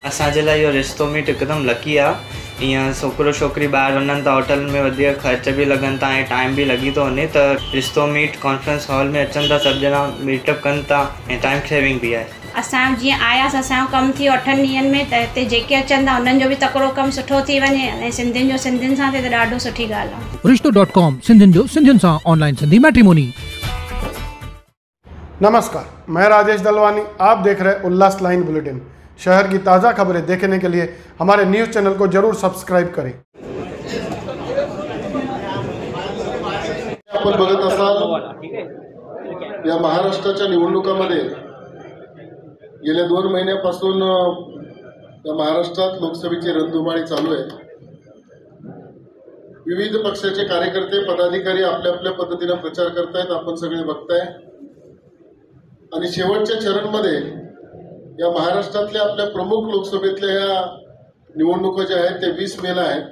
असांजे लाइ इहो रिश्तो मीट हिकदमि लकी आहे। ईअं छोकिरो छोकिरी ॿाहिरि वञनि था होटल में वधीक ख़र्च बि लॻनि था ऐं टाइम बि लॻी थो वञे, त रिश्तो मीट कॉन्फ्रेंस हॉल में अचनि था, सभु ॼणा मीटअप कनि था ऐं टाइम सेविंग बि आहे। असां जीअं आयासीं, असांजो कमु थी 8 ॾींहंनि में, त हिते जेके अचनि था उन्हनि जो बि तकिड़ो कमु सुठो थी वञे ऐं सिंधियुनि जो सिंधियुनि सां थिए त ॾाढो सुठी ॻाल्हि आहे। रिश्तो.com सिंधियुनि जो सिंधियुनि सां ऑनलाइन सिंधी मैट्रिमोनी। नमस्कार, मैं राजेश दलवानी, आप देख रहे उल्लास लाइन बुलेटिन। शहर की ताज़ा खबरें देखने के लिए हमारे न्यूज़ चैनल को जरूर सब्सक्राइब करें। आपण बघत असाल या महाराष्ट्राच्या निवडणुकांमध्ये गेल्या 2 महिन्यापासून या महाराष्ट्रात लोकसभेची रणधुमाळी चालू आहे। विविध पक्षाचे कार्यकर्ते पदाधिकारी आपल्या आपल्या पद्धतीने प्रचार करतायत, आपण सगळे बघताय। आणि शेवटच्या चरणमध्ये या महाराष्ट्रातल्या आपल्या प्रमुख लोकसभेतल्या या निवडणुका ज्या आहेत ते 20 मेला आहेत।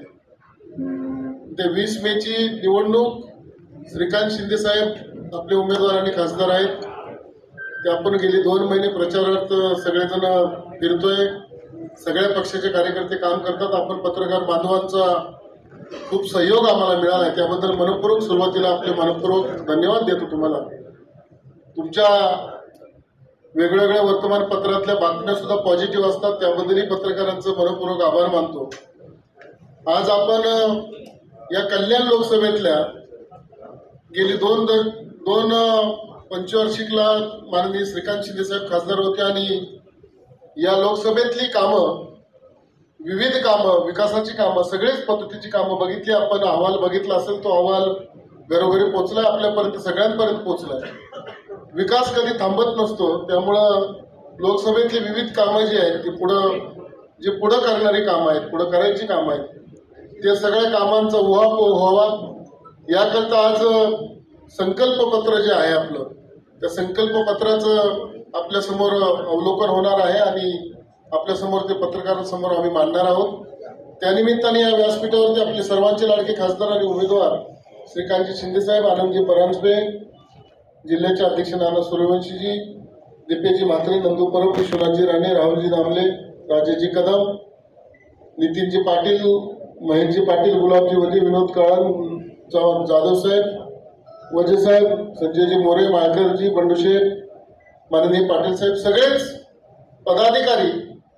ते 20 मेची निवडणूक श्रीकांत शिंदे साहेब आपले उमेदवार आणि खासदार आहेत। ते आपण गेली 2 महिने प्रचारार्थ सगळेजण फिरतोय, सगळ्या पक्षाचे कार्यकर्ते काम करतात। आपण पत्रकार बांधवांचा खूप सहयोग आम्हाला मिळाला आहे, त्याबद्दल मनपूर्वक सुरुवातीला आपले मनपूर्वक धन्यवाद देतो तुम्हाला। तुमच्या वेगवेगळ्या वर्तमानपत्रातल्या बातम्या सुद्धा पॉझिटिव्ह असतात, त्याबद्दलही पत्रकारांचं मनपूर्वक आभार मानतो। आज आपण या कल्याण लोकसभेतल्या गेली 2 पंचवार्षिकला माननीय श्रीकांत शिंदे साहेब खासदार होते आणि या लोकसभेतली कामं, विविध कामं, विकासाची कामं, सगळेच पद्धतीची कामं बघितली आपण। अहवाल बघितला असेल, तो अहवाल घरोघरी पोहोचलाय, आपल्यापर्यंत सगळ्यांपर्यंत पोहोचलाय। विकास कधी थांबत नसतो, त्यामुळं लोकसभेतली विविध कामं जी आहेत ती पुढं करणारी कामं आहेत, पुढं करायची कामं आहेत, ते सगळ्या कामांचा उहापोह व्हावा याकरता आज संकल्पपत्र जे आहे आपलं, त्या संकल्पपत्राचं आपल्यासमोर अवलोकन होणार आहे आणि आपल्यासमोर ते पत्रकारांसमोर आम्ही मांडणार आहोत। त्यानिमित्ताने या व्यासपीठावरती आपले सर्वांचे लाडके खासदार आणि उमेदवार श्रीकांतजी शिंदेसाहेब, आनंदजी परांजपे, जिल्ह्याचे अध्यक्ष नाना सूर्यवंशीजी, दिपेजी म्हात्रे, नंदू परब, विश्वनाथजी राणे, राहुलजी दामले, राजेशजी कदम, नितीनजी पाटील, महेशजी पाटील, गुलाबजी वदी, विनोद काळन, जाधव साहेब, वजे साहेब, संजयजी मोरे, माळकरजी, बंडुशेठ, माननीय पाटील साहेब, सगळेच पदाधिकारी,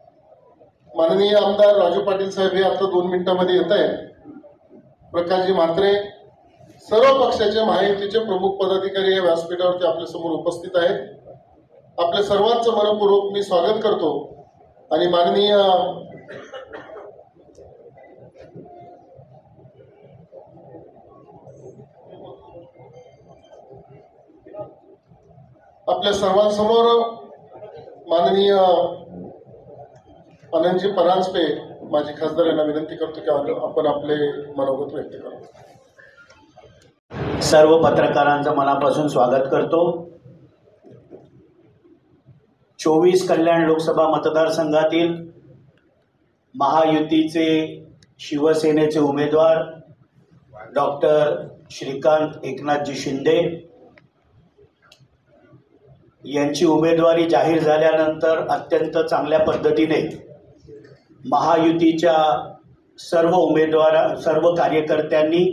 माननीय आमदार राजू पाटील साहेब हे आता 2 मिनिटांमध्ये येत आहेत, प्रकाशजी म्हात्रे, सर्व पक्षाचे महायुतीचे प्रमुख पदाधिकारी या व्यासपीठावरती आपल्या समोर उपस्थित आहेत। आपल्या सर्वांचं मनपूर्वक मी स्वागत करतो आणि माननीय आपल्या सर्वांसमोर माननीय आनंदजी परांजपे माजी खासदार यांना विनंती करतो की आपण आपले मनोगत व्यक्त करू। सर्व पत्रकारांचं मनापासून स्वागत करतो। 24 कल्याण लोकसभा मतदारसंघातील महायुतीचे शिवसेनेचे उमेदवार डॉक्टर श्रीकांत एकनाथजी शिंदे यांची उमेदवारी जाहीर झाल्यानंतर अत्यंत चांगल्या पद्धतीने महायुतीच्या सर्व कार्यकर्त्यांनी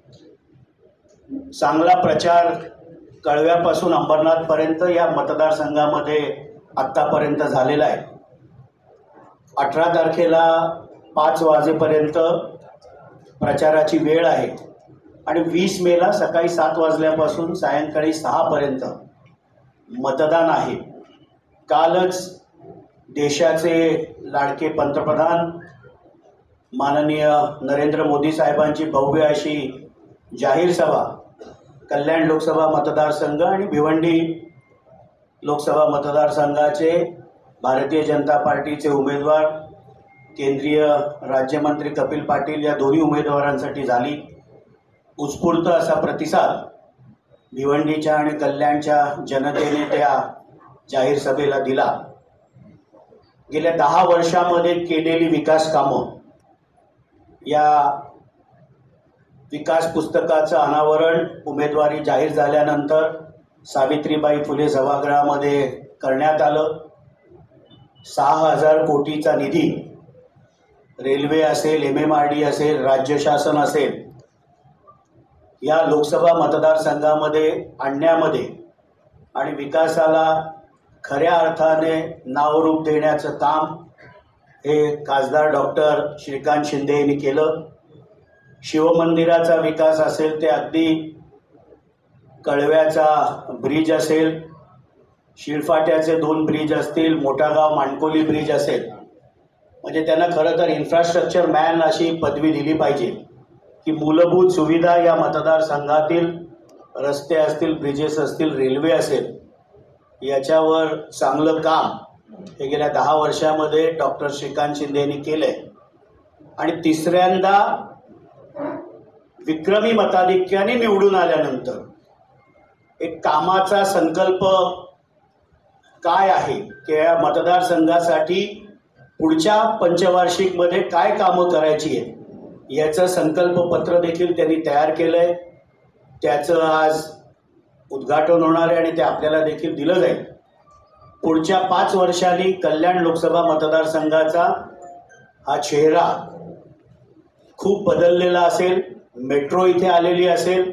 चांगला प्रचार कळव्यापासून अंबरनाथपर्यंत या मतदारसंघामध्ये आत्तापर्यंत झालेला आहे। 18 तारखेला 5 वाजेपर्यंत प्रचाराची वेळ आहे आणि 20 मेला सकाळी 7 वाजल्यापासून सायंकाळी 6 पर्यंत मतदान आहे। कालच देशाचे लाडके पंतप्रधान माननीय नरेंद्र मोदी साहेबांची भव्य अशी जाहीर सभा कल्याण लोकसभा मतदारसंघ आणि भिवंडी लोकसभा मतदारसंघाचे भारतीय जनता पार्टीचे उमेदवार केंद्रीय राज्यमंत्री कपिल पाटील या दोन्ही उमेदवारांसाठी झाली। उत्स्फूर्त असा प्रतिसाद भिवंडीच्या आणि कल्याणच्या जनतेने त्या जाहीर सभेला दिला। गेल्या 10 वर्षांमध्ये केलेली विकास कामं या विकास पुस्तकाचं अनावरण उमेदवारी जाहीर झाल्यानंतर सावित्रीबाई फुले सभागृहामध्ये करण्यात आलं। 6,000 कोटीचा निधी रेल्वे असेल, MMRD असेल, राज्य शासन असेल, या लोकसभा मतदारसंघामध्ये आणण्यामध्ये आणि विकासाला खऱ्या अर्थाने नावरूप देण्याचं काम हे खासदार डॉक्टर श्रीकांत शिंदे यांनी केलं. शिवमंदिराचा विकास असेल ते अगदी कळव्याचा ब्रिज असेल, शिळफाट्याचे 2 ब्रिज असतील, मोठागाव माणकोली ब्रिज असेल, म्हणजे त्यांना खरं तर इन्फ्रास्ट्रक्चर मॅन अशी पदवी दिली पाहिजे की मूलभूत सुविधा या मतदारसंघातील रस्ते असतील, ब्रिजेस असतील, रेल्वे असेल, याच्यावर चांगलं काम हे गेल्या 10 वर्षामध्ये डॉक्टर श्रीकांत शिंदे यांनी केलंय. आणि तिसऱ्यांदा विक्रमी मताधिक्याने निवडून आल्यानंतर एक कामाचा संकल्प काय आहे की या मतदारसंघासाठी पुढच्या पंचवार्षिकमध्ये काय कामं करायची आहे याचं संकल्पपत्र देखील त्यांनी तयार केलंय. त्याचं आज उद्घाटन होणार आहे आणि ते आपल्याला देखील दिलं जाईल. पुढच्या 5 वर्षांनी कल्याण लोकसभा मतदारसंघाचा हा चेहरा खूप बदललेला असेल. मेट्रो इथे आलेली असेल,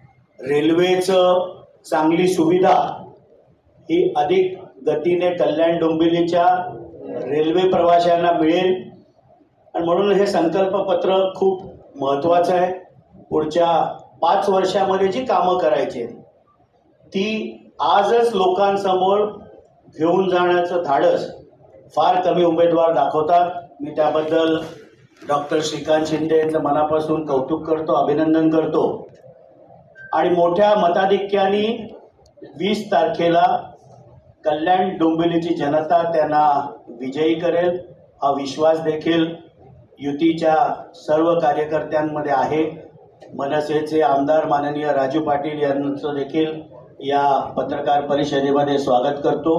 रेल्वेचं चांगली सुविधा ही अधिक गतीने कल्याण डोंबिवलीच्या रेल्वे प्रवाशांना मिळेल. आणि म्हणून हे संकल्पपत्र खूप महत्त्वाचं आहे. पुढच्या 5 वर्षामध्ये जी कामं करायची आहेत ती आजच लोकांसमोर घेऊन जाण्याचं धाडस फार कमी उमेदवार दाखवतात. मी त्याबद्दल डॉक्टर श्रीकांत शिंदे यांचं मनापासून कौतुक करतो, अभिनंदन करतो. आणि मोठ्या मताधिक्याने 20 तारखेला कल्याण डोंबिवलीची जनता त्यांना विजयी करेल हा विश्वास देखील युतीच्या सर्व कार्यकर्त्यांमध्ये आहे. मनसेचे आमदार माननीय राजू पाटील यांचं देखील या पत्रकार परिषदेमध्ये स्वागत करतो.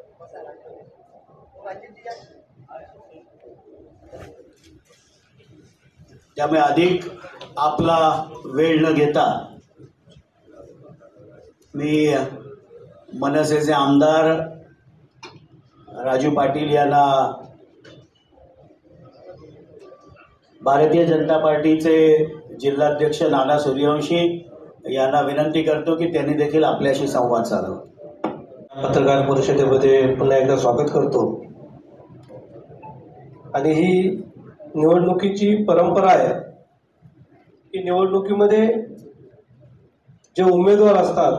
त्यामुळे अधिक आपला वेळ न घेता मी मनसेचे आमदार राजू पाटील यांना भारतीय जनता पार्टीचे जिल्हाध्यक्ष नाना सूर्यवंशी यांना विनंती करतो की त्यांनी देखील आपल्याशी संवाद साधावा. पत्रकार परिषदेमध्ये पुन्हा एकदा स्वागत करतो. आणि ही निवडणुकीची परंपरा आहे की निवडणुकीमध्ये जे उमेदवार असतात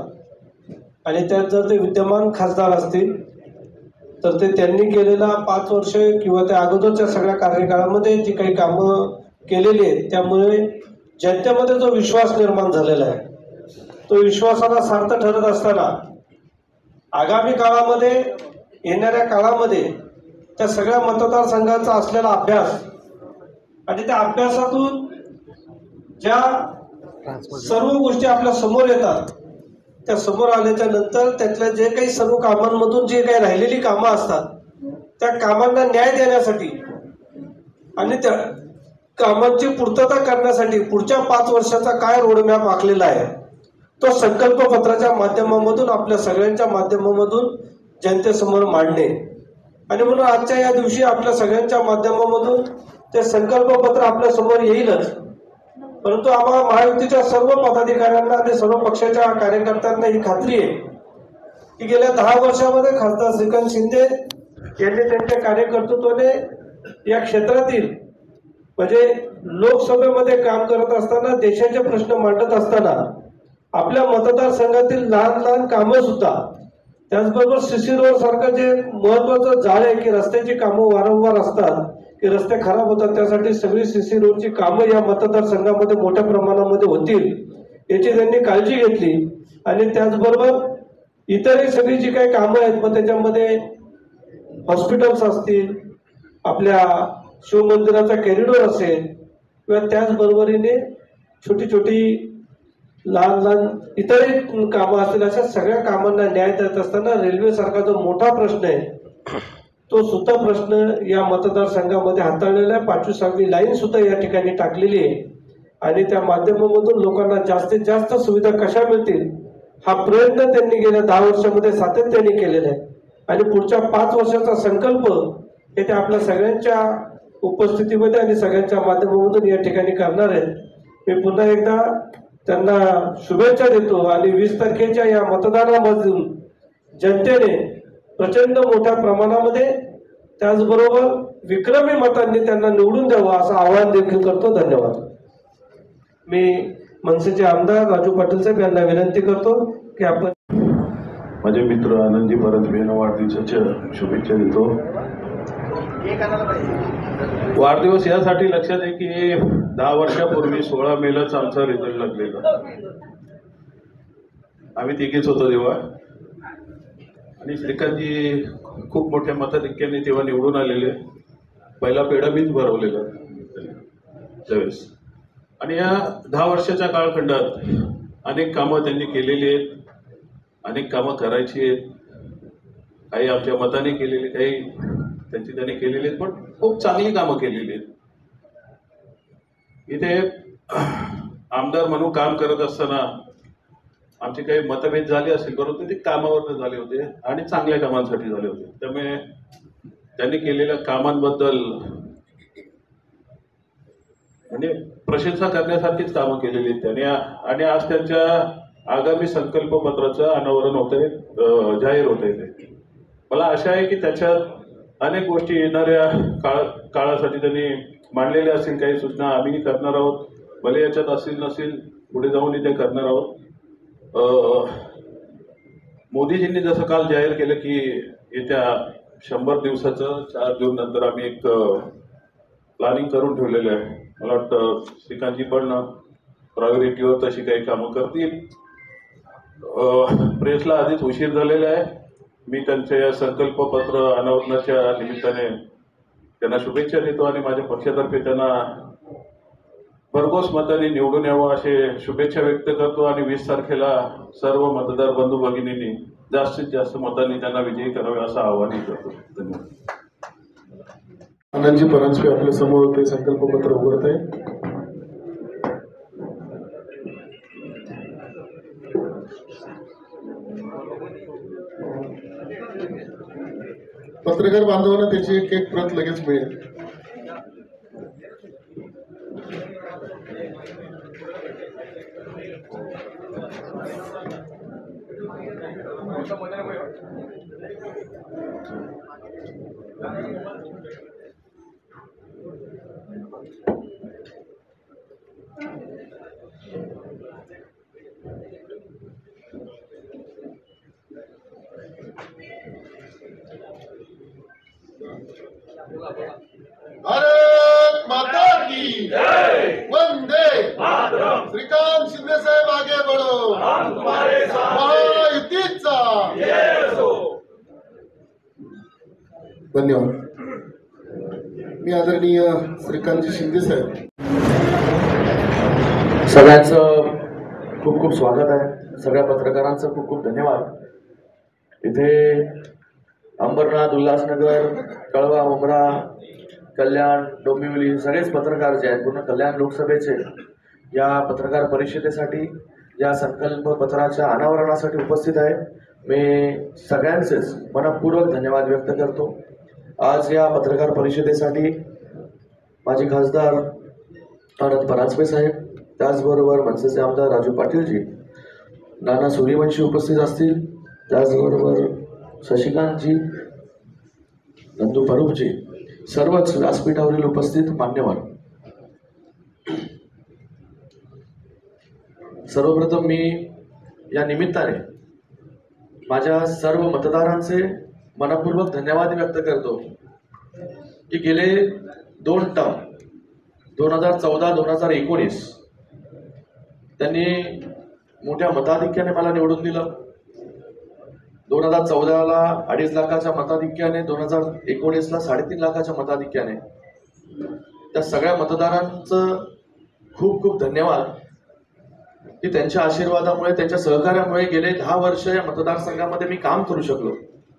आणि त्यात जर ते विद्यमान खासदार असतील तर ते त्यांनी केलेला 5 वर्ष किंवा त्या अगोदरच्या सगळ्या कार्यकाळामध्ये जी काही कामं केलेली आहेत त्यामुळे जनतेमध्ये जो विश्वास निर्माण झालेला आहे तो विश्वासाला सार्थ ठरत असताना आगामी काळामध्ये येणाऱ्या काळामध्ये त्या सगळ्या मतदारसंघाचा असलेला अभ्यास आणि त्या अभ्यासातून ज्या सर्व गोष्टी आपल्या समोर येतात त्या समोर आल्याच्या नंतर त्यातल्या जे काही सर्व कामांमधून जे काही राहिलेली कामं असतात त्या कामांना न्याय देण्यासाठी आणि त्या कामांची पूर्तता करण्यासाठी पुढच्या 5 वर्षाचा काय रोडमॅप आखलेला आहे तो संकल्पपत्राच्या माध्यमामधून आपल्या सगळ्यांच्या माध्यमामधून जनतेसमोर मांडणे. आणि म्हणून आजच्या या दिवशी आपल्या सगळ्यांच्या माध्यमामधून ते संकल्पपत्र आपल्या समोर येईलच. परंतु आम्हाला महायुतीच्या सर्व पदाधिकाऱ्यांना आणि सर्व पक्षाच्या कार्यकर्त्यांना ही खात्री आहे की गेल्या 10 वर्षामध्ये खासदार श्रीकांत शिंदे यांनी त्यांच्या कार्यकर्तृत्वाने या क्षेत्रातील म्हणजे लोकसभेमध्ये काम करत असताना देशाचे प्रश्न मांडत असताना आपल्या मतदारसंघातील लहान लहान कामं सुद्धा त्याचबरोबर सीसी रोड सारखं जे महत्वाचं जाळ आहे की रस्त्याची कामं वारंवार असतात की रस्ते खराब होतात त्यासाठी सगळी सीसी रोडची कामं या मतदारसंघामध्ये मोठ्या प्रमाणामध्ये होतील याची त्यांनी काळजी घेतली. आणि त्याचबरोबर इतरही सगळी जी काही कामं आहेत मग त्याच्यामध्ये हॉस्पिटल्स असतील, आपल्या शिवमंदिराचा कॉरिडॉर असेल किंवा त्याचबरोबरीने छोटी छोटी लहान लहान इतरही कामं असतील अशा सगळ्या कामांना न्याय देत असताना रेल्वेसारखा जो मोठा प्रश्न आहे तो सुद्धा प्रश्न या मतदारसंघामध्ये हाताळलेला आहे. 5वी 6वी लाईन सुद्धा या ठिकाणी टाकलेली आहे आणि त्या माध्यमामधून लोकांना जास्तीत जास्त सुविधा कशा मिळतील हा प्रयत्न त्यांनी गेल्या 10 वर्षामध्ये सातत्याने केलेला आहे. आणि पुढच्या 5 वर्षाचा संकल्प हे ते आपल्या सगळ्यांच्या उपस्थितीमध्ये आणि सगळ्यांच्या माध्यमातून या ठिकाणी करणार आहेत. मी पुन्हा एकदा त्यांना शुभेच्छा देतो आणि 20 तारखेच्या या मतदानामधून जनतेने प्रचंड मोठ्या प्रमाणामध्ये त्याचबरोबर विक्रमी मतांनी त्यांना निवडून द्यावं असं आवाहन देखील करतो. धन्यवाद. मी मनसेचे आमदार राजू पाटील साहेब यांना विनंती करतो की आपण माझे मित्र आनंदजी परंतपे यांना वाढदिवसाच्या शुभेच्छा देतो. वाढदिवस यासाठी लक्षात आहे की 10 वर्षापूर्वी 16 मेलाच आमचा रिझल्ट लागलेला. आम्ही तिघेच होतो तेव्हा आणि श्रीकांतजी खूप मोठ्या मताधिक्याने तेव्हा निवडून आलेले. पहिला पेढा मीच भरवलेला त्यावेळेस. आणि या 10 वर्षाच्या कालखंडात अनेक कामं त्यांनी केलेली आहेत, अनेक कामं करायची आहेत. काही आमच्या मताने केलेली, काही त्यांनी केलेली आहेत, पण खूप चांगली कामं केलेली आहेत. इथे आमदार म्हणून काम करत असताना आमचे काही मतभेद झाले असतील, परंतु ते कामावर झाले होते आणि चांगल्या कामांसाठी झाले होते. त्यामुळे त्यांनी केलेल्या कामांबद्दल म्हणजे प्रशंसा करण्यासारखीच कामं केलेली आहेत त्यांनी. आणि आज त्यांच्या आगामी संकल्प पत्राचं अनावरण होतंय, जाहीर होतंय. ते मला आशा आहे की त्याच्यात अनेक गोष्टी येणाऱ्या काळासाठी त्यांनी मांडलेल्या असतील. काही सूचना आम्ही करणार आहोत, भले याच्यात असतील नसतील, पुढे जाऊन ते करणार आहोत. मोदीजींनी जसं काल जाहीर केलं की येत्या 100 दिवसाचं 4 जून नंतर आम्ही एक प्लॅनिंग करून ठेवलेलं आहे. मला वाटतं श्रीकांतजी पण प्रायोरिटीवर तशी काही कामं करतील. प्रेसला आधीच उशीर झालेला आहे. मी त्यांच्या या संकल्पपत्र अनावरणाच्या निमित्ताने त्यांना शुभेच्छा देतो आणि माझ्या पक्षातर्फे त्यांना भरघोस मतांनी निवडून यावं असे शुभेच्छा व्यक्त करतो. आणि 20 तारखेला सर्व मतदार बंधू भगिनींनी जास्तीत जास्त मतांनी त्यांना विजयी करावे असं आवाहन करतो. धन्यवाद. आनंदजी परंतपे आपल्या समोर ते संकल्पपत्र उघडत आहे. पत्रकार बांधवांना त्याची एक प्रत लगेच मिळेल. भारत माता की जय. वंदे मातरम. श्रीकांत शिंदे साहेब आगे बढ़ो, हम तुम्हारे साथ. महायुतीचा जय असो. धन्यवाद. मी आदरणीय श्रीकांतजी शिंदे साहेब, सगळ्यांचं खूप खूप स्वागत आहे. सगळ्या पत्रकारांचं खूप खूप धन्यवाद. इथे अंबरनाथ, उल्हासनगर, कळवा, उमरा, कल्याण, डोंबिवली सगळेच पत्रकार जे आहेत पूर्ण कल्याण लोकसभेचे या पत्रकार परिषदेसाठी, या संकल्प पत्राच्या अनावरणासाठी उपस्थित आहे. मी सगळ्यांचेच मनपूर्वक धन्यवाद व्यक्त करतो. आज या पत्रकार परिषदेसाठी माजी खासदार आनंद परांजपे साहेब, त्याचबरोबर मनसेचे आमदार राजू पाटीलजी, नाना सूर्यवंशी उपस्थित असतील, त्याचबरोबर शशिकांतजी, नंदू फरूखजी, सर्वच व्यासपीठावरील उपस्थित मान्यवर. सर्वप्रथम मी या निमित्ताने माझ्या सर्व मतदारांचे मनपूर्वक धन्यवाद व्यक्त करतो की गेले 2 टर्म 2014-2019 त्यांनी मोठ्या मताधिक्याने मला निवडून दिलं. 2014ला 2.5 लाखाच्या मताधिक्याने, 2019ला 3.5 लाखाच्या मताधिक्याने. त्या सगळ्या मतदारांचं खूप खूप धन्यवाद की त्यांच्या आशीर्वादामुळे, त्यांच्या सहकार्यामुळे गेले 10 वर्ष या मतदारसंघामध्ये मी काम करू शकलो.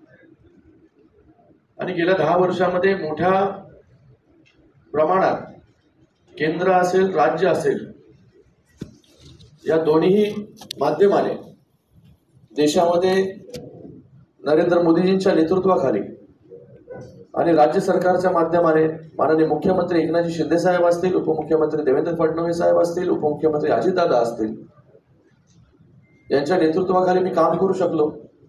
आणि गेल्या 10 वर्षामध्ये मोठ्या प्रमाणात केंद्र असेल, राज्य असेल, या दोन्ही माध्यमाने देशामध्ये नरेंद्र मोदीजींच्या नेतृत्वाखाली आणि राज्य सरकारच्या माध्यमाने माननीय मुख्यमंत्री एकनाथजी शिंदे साहेब असतील, उपमुख्यमंत्री देवेंद्र फडणवीस साहेब असतील, उपमुख्यमंत्री अजितदादा असतील, यांच्या नेतृत्वाखाली मी काम करू शकलो.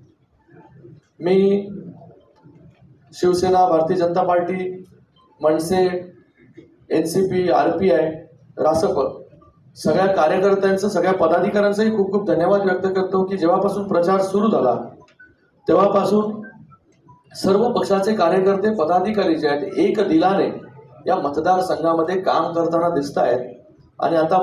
मी शिवसेना, भारतीय जनता पार्टी, मनसे, NCP, RPI, रासप सगळ्या कार्यकर्त्यांचं, सगळ्या पदाधिकाऱ्यांचाही खूप खूप धन्यवाद व्यक्त करतो की जेव्हापासून प्रचार सुरू झाला तेव्हापासून सर्व पक्षाचे कार्यकर्ते, पदाधिकारी जे आहेत एक दिलाने या मतदारसंघामध्ये काम करताना दिसत आहेत. आणि आता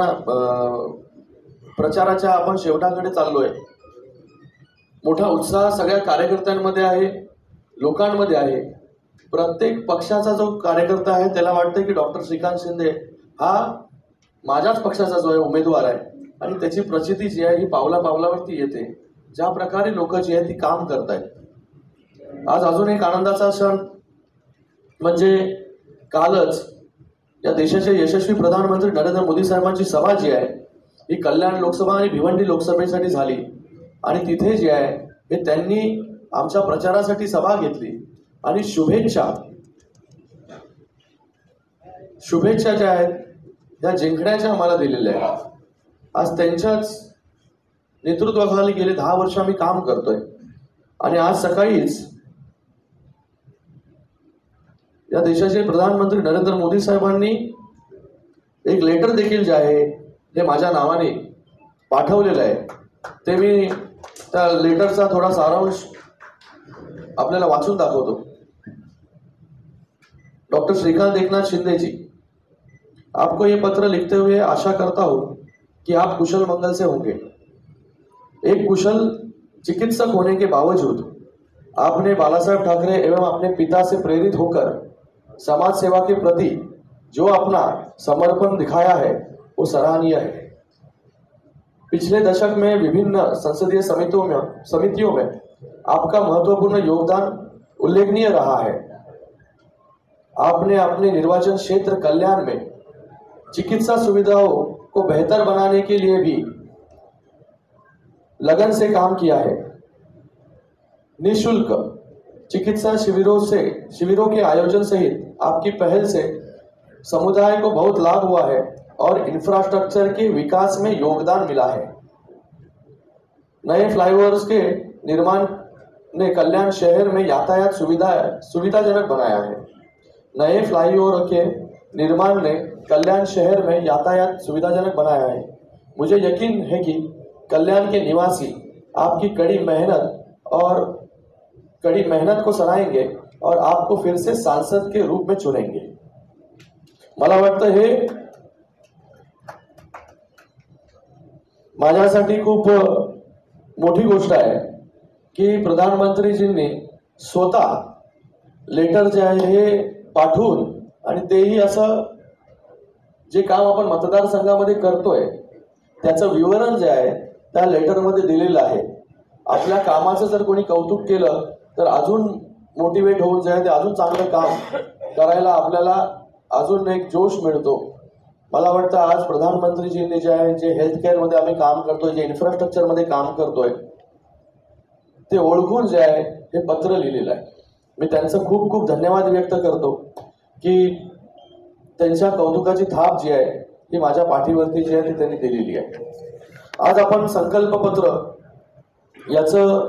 प्रचाराच्या आपण शेवटाकडे चाललोय. मोठा उत्साह सगळ्या कार्यकर्त्यांमध्ये आहे, लोकांमध्ये आहे. प्रत्येक पक्षाचा जो कार्यकर्ता आहे त्याला वाटतं की डॉक्टर श्रीकांत शिंदे हा माझ्याच पक्षाचा जो आहे उमेदवार आहे आणि त्याची प्रचिती जी आहे ही पावला पावलावरती येते. ज्या प्रकारे लोक जी आहेत ती काम करतायत. आज अजून एक आनंदाचा क्षण म्हणजे कालच या देशाचे यशस्वी प्रधानमंत्री नरेंद्र मोदी साहेबांची सभा जी आहे ही कल्याण लोकसभा आणि भिवंडी लोकसभेसाठी झाली. आणि तिथे जे आहे हे त्यांनी आमच्या प्रचारासाठी सभा घेतली आणि शुभेच्छा ज्या आहेत त्या जिंकण्याच्या आम्हाला दिलेल्या आहेत. आज त्यांच्याच नेतृत्वाखाली गेले 10 वर्ष आम्ही काम करतोय. आणि आज सकाळीच या देशाचे प्रधानमंत्री नरेंद्र मोदी साहेबांनी एक लेटर देखील जे आहे हे माझ्या नावाने पाठवलेलं आहे. ते मी त्या लेटरचा थोडा सारांश आपल्याला वाचून दाखवतो. डॉक्टर श्रीकांत एकनाथ शिंदे जी, आपको ये पत्र लिखते हुए आशा करता हूं कि आप कुशल मंगल से होंगे. एक कुशल चिकित्सक होने के बावजूद आपने बाला साहेब ठाकरे एवं अपने पिता से प्रेरित होकर समाज सेवा के प्रति जो अपना समर्पण दिखाया है वो सराहनीय है. पिछले दशक में विभिन्न संसदीय समितियों में आपका महत्वपूर्ण योगदान उल्लेखनीय रहा है. आपने अपने निर्वाचन क्षेत्र कल्याण में चिकित्सा सुविधाओं को बेहतर बनाने के लिए भी लगन से काम किया है. निःशुल्क चिकित्सा शिविरों के आयोजन सहित आपकी पहल से समुदाय को बहुत लाभ हुआ है और इंफ्रास्ट्रक्चर के विकास में योगदान मिला है. नए फ्लाईओवर्स के निर्माण ने कल्याण शहर में यातायात सुविधाजनक बनाया है. नए फ्लाईओवर के निर्माण ने कल्याण शहर में यातायात सुविधाजनक बनाया है. मुझे यकीन है कि कल्याण के निवासी आपकी कड़ी मेहनत को सराहेंगे और आपको फिर से सांसद के रूप में चुनेंगे. मला वाटतं हे माझ्यासाठी खूप मोठी गोष्ट आहे की प्रधानमंत्रीजींनी स्वतः लेटर जे आहे हे पाठवून आणि तेही असं जे काम आपण मतदारसंघामध्ये करतोय त्याचं विवरण जे आहे त्या लेटरमध्ये दिलेलं आहे. आपल्या कामाचं जर कोणी कौतुक केलं तर अजून मोटिवेट होऊन जे आहे ते अजून चांगलं काम करायला आपल्याला अजून एक जोश मिळतो. मला वाटतं आज प्रधानमंत्रीजींनी जे आहे जे हेल्थ केअरमध्ये आम्ही काम करतोय, जे इन्फ्रास्ट्रक्चरमध्ये काम करतोय ते ओळखून जे आहे हे पत्र लिहिलेलं आहे. मी त्यांचं खूप खूप धन्यवाद व्यक्त करतो की त्यांच्या कौतुकाची थाप जी आहे ही माझ्या पाठीवरती जी आहे ती त्यांनी दिलेली आहे. आज आपण संकल्पपत्र याचं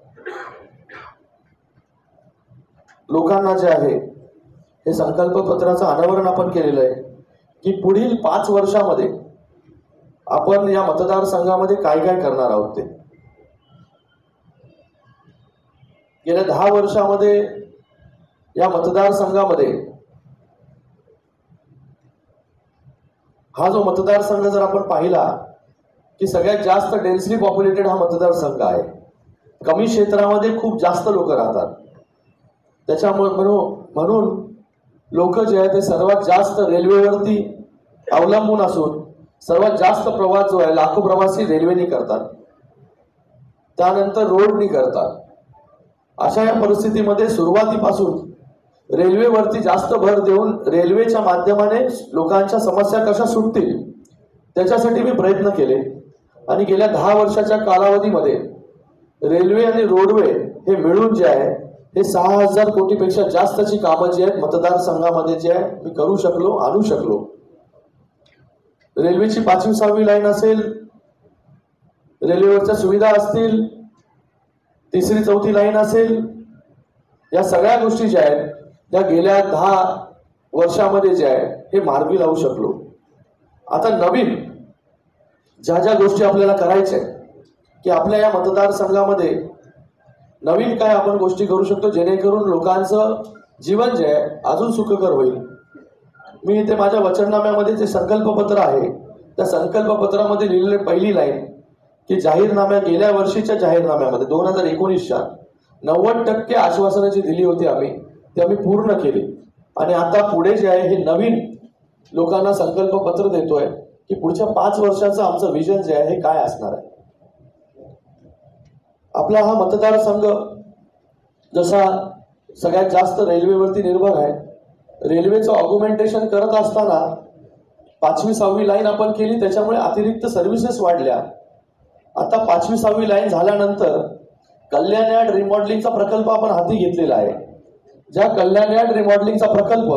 लोकांना जे आहे हे संकल्पपत्राचं अनावरण आपण केलेलं आहे की पुढील 5 वर्षामध्ये आपण या मतदारसंघामध्ये काय काय करणार आहोत. ते गेल्या 10 वर्षामध्ये या मतदारसंघामध्ये हा जो मतदारसंघ जर आपण पाहिला की सगळ्यात जास्त डेन्सली पॉप्युलेटेड हा मतदारसंघ आहे. कमी क्षेत्रामध्ये खूप जास्त लोक राहतात. त्याच्यामुळे म्हणून लोक जे आहे ते सर्वात जास्त रेल्वेवरती अवलंबून असून सर्वात जास्त प्रवास जो आहे लाखो प्रवासी रेल्वेने करतात, त्यानंतर रोडनी करतात. अशा या परिस्थितीमध्ये सुरुवातीपासून रेल्वेवरती जास्त भर देऊन रेल्वेच्या माध्यमाने लोकांच्या समस्या कशा सुटतील त्याच्यासाठी मी प्रयत्न केले. आणि गेल्या 10 वर्षाच्या कालावधीमध्ये रेल्वे आणि रोडवे हे मिळून जे आहे हे 6,000 कोटीपेक्षा जास्तची कामं जी आहेत मतदारसंघामध्ये जे आहे मी करू शकलो, आणू शकलो. रेल्वेची 5वी-6वी लाईन असेल, रेल्वेवरच्या सुविधा असतील, 3री-4थी लाईन असेल, या सगळ्या गोष्टी ज्या आहेत त्या गेल्या 10 वर्षामध्ये जे आहे हे मार्गी लावू शकलो. आता नवीन ज्या ज्या गोष्टी आपल्याला करायच्या आहेत की आपल्या या मतदारसंघामध्ये नवीन काय आपण गोष्टी करू शकतो जेणेकरून लोकांचं जीवन जे आहे अजून सुखकर होईल. मी इथे माझ्या वचननाम्यामध्ये जे संकल्पपत्र आहे त्या संकल्पपत्रामध्ये लिहिलेली पहिली लाईन की गेल्या वर्षीच्या जाहीरनाम्यामध्ये 2019च्या 90% आश्वासनं जी दिली होती आम्ही ती आम्ही पूर्ण केली. आणि आता पुढे जे आहे हे नवीन लोकांना संकल्पपत्र देतोय की पुढच्या 5 वर्षाचं आमचं विजन जे आहे हे काय असणार आहे. आपला हा मतदारसंघ जसा सगळ्यात जास्त रेल्वेवरती निर्भर आहे, रेल्वेचं ऑग्युमेंटेशन करत असताना 5वी-6वी लाईन आपण केली, त्याच्यामुळे अतिरिक्त सर्व्हिसेस वाढल्या. आता 5वी-6वी लाईन झाल्यानंतर कल्याण यार्ड रिमॉडेलिंगचा प्रकल्प आपण हाती घेतलेला आहे. ज्या कल्याण यार्ड रिमॉडेलिंगचा प्रकल्प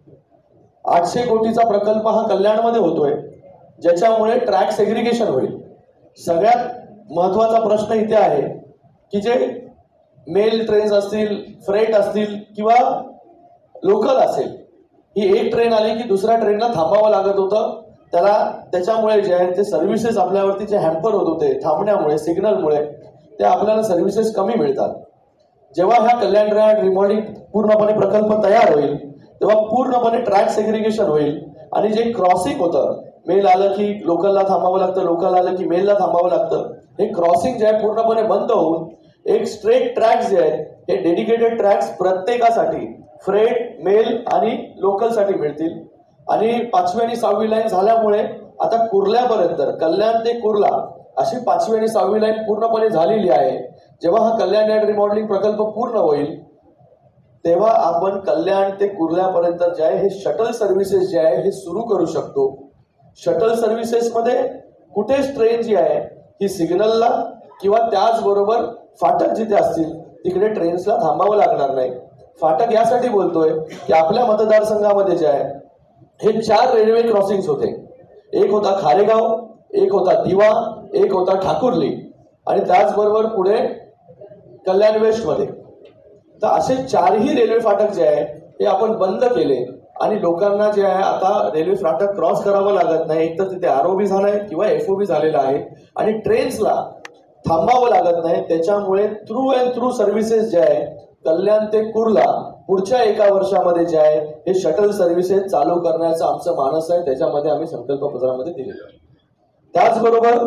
800 कोटीचा प्रकल्प हा कल्याणमध्ये होतोय, ज्याच्यामुळे ट्रॅक सेग्रिगेशन होईल. सगळ्यात महत्वाचा प्रश्न इथे आहे की जे मेल ट्रेन्स असतील, फ्रेट असतील किंवा लोकल असेल, ही एक ट्रेन आली की दुसऱ्या ट्रेनला थांबावं लागत होतं. त्याच्यामुळे जे आहे ते सर्व्हिसेस आपल्यावरती जे हॅम्पर होत होते थांबण्यामुळे, सिग्नलमुळे, ते आपल्याला सर्व्हिसेस कमी मिळतात. जेव्हा ह्या कल्याण यार्ड रिमॉडेलिंग पूर्णपणे प्रकल्प तयार होईल तेव्हा पूर्णपणे ट्रॅक सेग्रिगेशन होईल आणि जे क्रॉसिंग होतं, मेल आलं की लोकलला थांबावं लागतं, लोकल आलं की मेलला थांबावं लागतं, हे क्रॉसिंग जे आहे पूर्णपणे बंद होऊन एक स्ट्रेट ट्रॅक्स जे आहेत हे डेडिकेटेड ट्रॅक्स प्रत्येकासाठी फ्रेट, मेल आणि लोकलसाठी मिळतील. आणि 5वी आणि 6वी लाईन झाल्यामुळे आता कुर्ल्यापर्यंत, कल्याण ते कुर्ला अशी 5वी आणि 6वी लाईन पूर्णपणे झालेली आहे. जेव्हा हा कल्याण यार्ड रिमॉडेलिंग प्रकल्प पूर्ण होईल तेव्हा आपण कल्याण ते कुर्ल्यापर्यंत जे आहे हे शटल सर्व्हिसेस जे आहे हे सुरू करू शकतो. शटल सर्व्हिसेसमध्ये कुठेच ट्रेन जी आहे ही सिग्नलला किंवा त्याचबरोबर फाटक जिथे असतील तिकडे ट्रेन्सला थांबावं लागणार नाही. फाटक यासाठी बोलतोय की आपल्या मतदारसंघामध्ये जे आहे हे 4 रेल्वे क्रॉसिंग्स होते. एक होता खारेगाव, एक होता दिवा, एक होता ठाकुर्ली आणि त्याचबरोबर पुढे कल्याण वेस्टमध्ये. तर असे 4ही रेल्वे फाटक जे आहे हे आपण बंद केले आणि लोकांना जे आहे आता रेल्वे फाटक क्रॉस करावं लागत नाही. एक तर तिथे आरओबी झालाय किंवा एफओबी झालेला आहे आणि ट्रेन्सला थांबावं लागत नाही. त्याच्यामुळे थ्रू अँड थ्रू सर्व्हिसेस जे आहे कल्याण ते कुर्ला पुढच्या 1 वर्षामध्ये जे आहे हे शटल सर्व्हिसेस चालू करण्याचं आमचं मानस आहे. त्याच्यामध्ये आम्ही संकल्पपत्रामध्ये दिलेलं आहे. त्याचबरोबर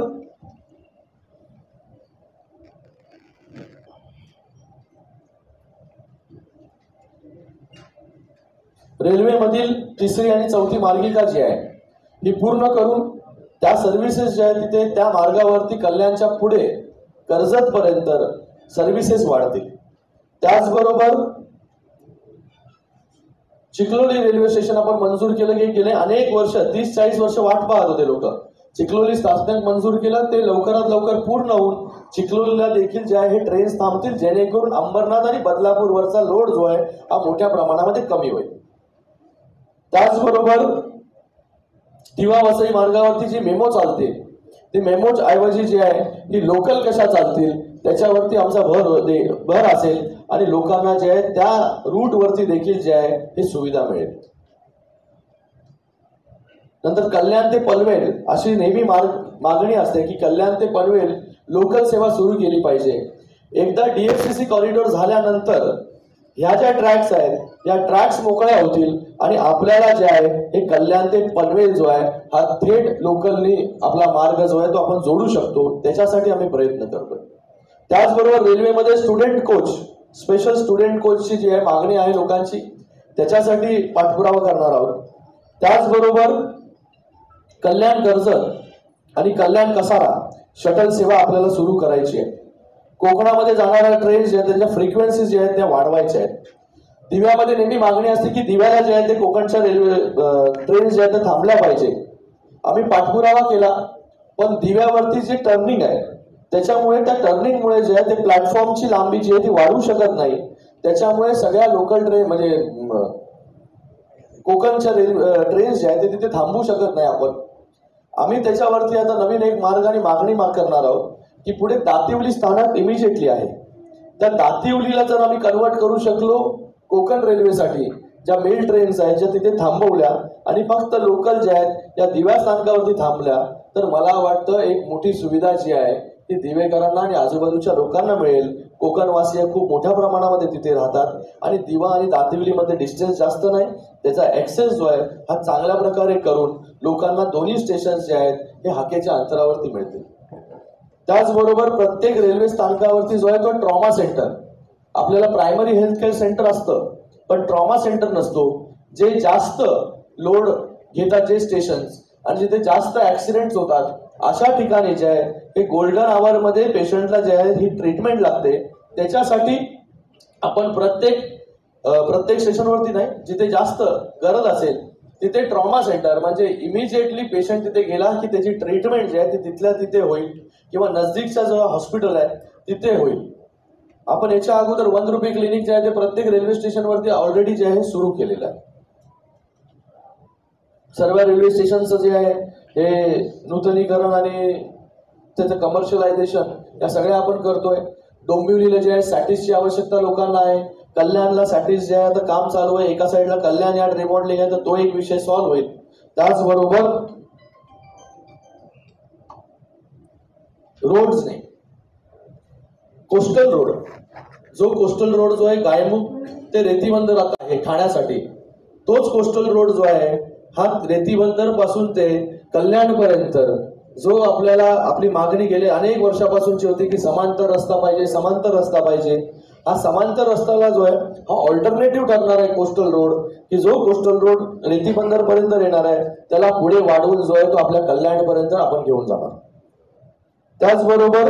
रेल्वेमधील 3री आणि 4थी मार्गिका जी आहे ही पूर्ण करून त्या सर्व्हिसेस ज्या आहेत तिथे त्या मार्गावरती कल्याणच्या पुढे कर्जत पर्यंत सर्व्हिसेस वाढतील. त्याचबरोबर चिखलोली रेल्वे स्टेशन आपण मंजूर केलं की गेले अनेक वर्ष 30-40 वर्ष वाट पाहत होते लोक. चिखलोली स्थानक मंजूर केलं, ते लवकरात लवकर पूर्ण होऊन चिखलोलीला देखील जे आहे हे ट्रेन्स थांबतील जेणेकरून अंबरनाथ आणि बदलापूरवरचा लोड जो आहे हा मोठ्या प्रमाणामध्ये कमी होईल. त्याचबरोबर दिवा वसई मार्गावरती जी मेमो चालते ती मेमोज ऐवजी जी आहे ही लोकल कशा चालतील त्याच्यावरती आमचा भर असेल आणि लोकांना जे आहे त्या रूटवरती देखील जे आहे ही सुविधा मिळेल. नंतर कल्याण ते पनवेल अशी नेहमी मागणी असते की कल्याण ते पनवेल लोकल सेवा सुरू केली पाहिजे. एकदा डीएफसीसी कॉरिडॉर झाल्यानंतर ह्या ज्या ट्रॅक्स आहेत या ट्रॅक्स मोकळ्या होतील आणि आपल्याला जे आहे हे कल्याण ते पनवेल जो आहे हा थेट लोकलनी आपला मार्ग जो आहे तो आपण जोडू शकतो. त्याच्यासाठी आम्ही प्रयत्न करतोय. त्याचबरोबर रेल्वेमध्ये स्टुडंट कोच, स्पेशल स्टुडंट कोचची जी आहे मागणी आहे लोकांची, त्याच्यासाठी पाठपुरावा करणार आहोत. त्याचबरोबर कल्याण कर्जत आणि कल्याण कसारा शटल सेवा आपल्याला सुरू करायची आहे. कोकणामध्ये जाणाऱ्या ट्रेन जे आहेत त्यांच्या फ्रिक्वेन्सीज जे आहेत त्या वाढवायच्या आहेत. दिव्यामध्ये नेहमी मागणी असते की दिव्याला जे आहे ते कोकणच्या रेल्वे ट्रेन जे आहेत ते थांबल्या पाहिजे. आम्ही पाठपुरावा केला पण दिव्यावरती जे टर्निंग आहे त्याच्यामुळे त्या टर्निंगमुळे जे आहे ते प्लॅटफॉर्मची लांबी जी आहे ती वाढू शकत नाही. त्याच्यामुळे सगळ्या लोकल ट्रेन म्हणजे कोकणच्या ट्रेन्स ज्या आहेत ते तिथे थांबवू शकत नाही आपण. आम्ही त्याच्यावरती आता नवीन एक मार्ग आणि मागणी करणार आहोत की पुढे दातिवली स्थानक इमिजिएटली आहे, त्या दातिवलीला जर आम्ही कन्वर्ट करू शकलो कोकण रेल्वेसाठी, ज्या मेल ट्रेन्स आहेत ज्या तिथे थांबवल्या आणि फक्त लोकल ज्या आहेत या दिव्या स्थानकावरती थांबल्या, तर मला वाटतं एक मोठी सुविधा जी आहे ती दिवेकरांना आणि आजूबाजूच्या लोकांना मिळेल. कोकणवासीय खूप मोठ्या प्रमाणामध्ये तिथे राहतात आणि दिवा आणि दातिवलीमध्ये डिस्टन्स जास्त नाही, त्याचा ॲक्सेस जो आहे हा चांगल्या प्रकारे करून लोकांना दोन्ही स्टेशन्स जे आहेत हे हाकेच्या अंतरावरती मिळतील. त्याचबरोबर प्रत्येक रेल्वे स्थानकावरती जो आहे तो ट्रॉमा सेंटर, आपल्याला प्रायमरी हेल्थ केअर सेंटर असतं पण ट्रॉमा सेंटर नसतो. जे जास्त लोड घेतात जे स्टेशन्स आणि जिथे जास्त ऍक्सिडेंट्स होतात अशा ठिकाणी जे आहे हे गोल्डन आवर मध्ये पेशंटला जे आहे ही ट्रीटमेंट लागते. त्याच्यासाठी आपण प्रत्येक स्टेशनवरती नाही, जिथे जास्त गरज असेल तिथे ट्रॉमा सेंटर म्हणजे इमिजिएटली पेशंट तिथे गेला की त्याची ट्रीटमेंट जी आहे ती तिथल्या तिथे होईल किंवा नजदीकचा जो हॉस्पिटल आहे तिथे होईल. आपण याच्या अगोदर 1 रुपये क्लिनिक जे आहे ते प्रत्येक रेल्वे स्टेशनवरती ऑलरेडी जे आहे सुरू केलेलं आहे. सर्व रेल्वे स्टेशनचं जे आहे हे नूतनीकरण आणि त्याचं कमर्शियलायझेशन या सगळ्या आपण करतोय. डोंबिवलीला जे आहे सॅटिसची आवश्यकता लोकांना आहे, कल्याणला सॅटिस जे आहे आता काम चालू आहे, एका साईडला कल्याण यार्ड रिमॉडेलिंग आहे तर तो एक विषय सॉल्व्ह होईल. त्याचबरोबर रोड्स नाही, कोस्टल रोड जो आहे गायमुख ते रेतीबंदर आता आहे ठाण्यासाठी, तोच कोस्टल रोड जो आहे हा रेतीबंदर पासून ते कल्याण पर्यंत जो आपल्याला आपली मागणी गेले अनेक वर्षापासूनची होती की समांतर रस्ता पाहिजे. हा समांतर रस्त्याला जो आहे हा ऑल्टरनेटिव्ह ठरणार आहे कोस्टल रोड, की जो कोस्टल रोड रेतीबंदर पर्यंत येणार आहे त्याला पुढे वाढवून जो आहे तो आपल्या कल्याण पर्यंत आपण घेऊन जाणार. त्याचबरोबर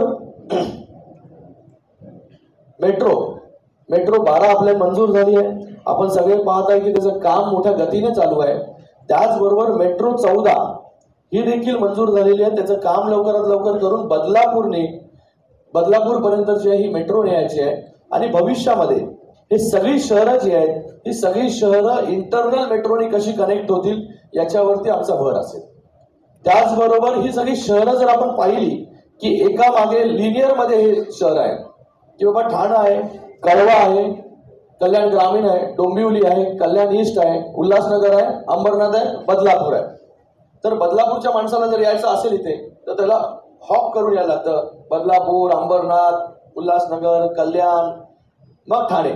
मेट्रो 12 आपल्याला मंजूर झाली आहे. आपण सगळे पाहत आहे की त्याचं काम मोठ्या गतीने चालू आहे. त्याचबरोबर मेट्रो 14 ही देखील मंजूर झालेली आहे. त्याचं काम लवकरात लवकर करून बदलापूर पर्यंत जी आहे ही मेट्रो न्यायची आहे. आणि भविष्यामध्ये हे सगळी शहरं जी आहेत ही सगळी शहरं इंटरनल मेट्रोनी कशी कनेक्ट होतील याच्यावरती आमचा भर असेल. त्याचबरोबर ही सगळी शहरं जर आपण पाहिली की एका मागे लिनियर मध्ये हे शहर आहे की बाबा ठाणा आहे, कळवा आहे, कल्याण ग्रामीण आहे, डोंबिवली आहे, कल्याण ईस्ट आहे, उल्हासनगर आहे, अंबरनाथ आहे, बदलापूर आहे. तर बदलापूरच्या माणसाला जर यायचं असेल इथे तर त्याला हॉप करून यायला लागतं. बदलापूर, अंबरनाथ, उल्हासनगर, कल्याण, मग ठाणे.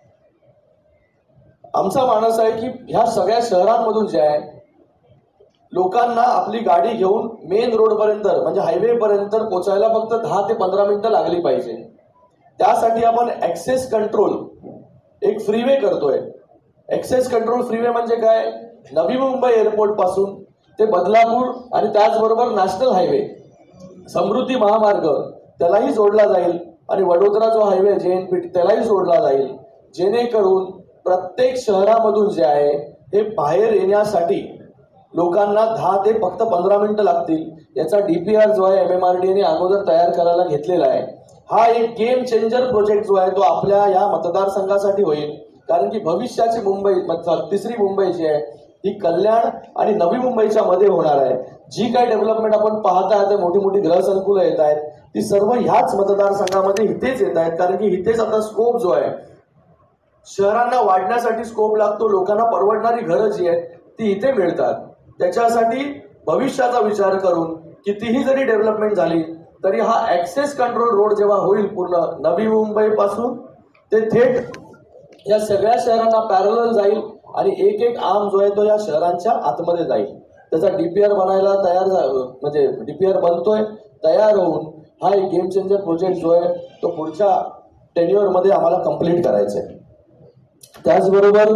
आमचा मानस आहे की ह्या सगळ्या शहरांमधून जे आहे लोकांना आपली गाडी घेऊन मेन रोड पर्यंत म्हणजे हायवे पर्यंत पोहोचायला फक्त 10 ते 15 मिनिटं लागली पाहिजे. त्यासाठी आपण ऍक्सेस कंट्रोल एक फ्रीवे करतोय. ऍक्सेस कंट्रोल फ्रीवे म्हणजे काय, नवी मुंबई एअरपोर्ट पासून ते बदलापूर आणि त्याचबरोबर नॅशनल हायवे समृद्धी महामार्ग त्यालाही जोडला जाईल आणि वडोदरा जो हायवे JNPT त्यालाही जोडला जाईल, जेणेकरून प्रत्येक शहरामधून जे आहे हे बाहेर येण्यासाठी लोकांना 10 ते फक्त 15 मिनिटं लागतील. याचा DPR जो आहे MMRDA अगोदर तयार करायला घेतलेला आहे. हा एक गेम चेंजर प्रोजेक्ट जो आहे तो आपल्या या मतदारसंघासाठी होईल. कारण की भविष्याची मुंबई तिसरी मुंबई जी आहे ही कल्याण आणि नवी मुंबईच्या मध्ये होणार आहे. जी काही डेव्हलपमेंट आपण पाहताय ते मोठी मोठी ग्रहसंकुलं येत आहेत ती सर्व ह्याच मतदारसंघामध्ये इथेच येत आहेत. कारण की इथेच आता स्कोप जो आहे शहरांना वाढण्यासाठी स्कोप लागतो, लोकांना परवडणारी घरं जी आहेत ती इथे मिळतात. त्याच्यासाठी भविष्याचा विचार करून कितीही जरी डेव्हलपमेंट झाली तरी हा ऍक्सेस कंट्रोल रोड जेव्हा होईल पूर्ण नवी मुंबई पासून ते थेट या सगळ्या शहरांना पॅरलल जाईल आणि एक एक आर्म जो आहे तो या शहरांच्या आतमध्ये जाईल. त्याचा DPR बनायला म्हणजे DPR बनतोय, तयार होऊन हा एक गेम चेंजर प्रोजेक्ट जो आहे तो पुढच्या टेन्युअर मध्ये आम्हाला कंप्लीट करायचा आहे. त्याचबरोबर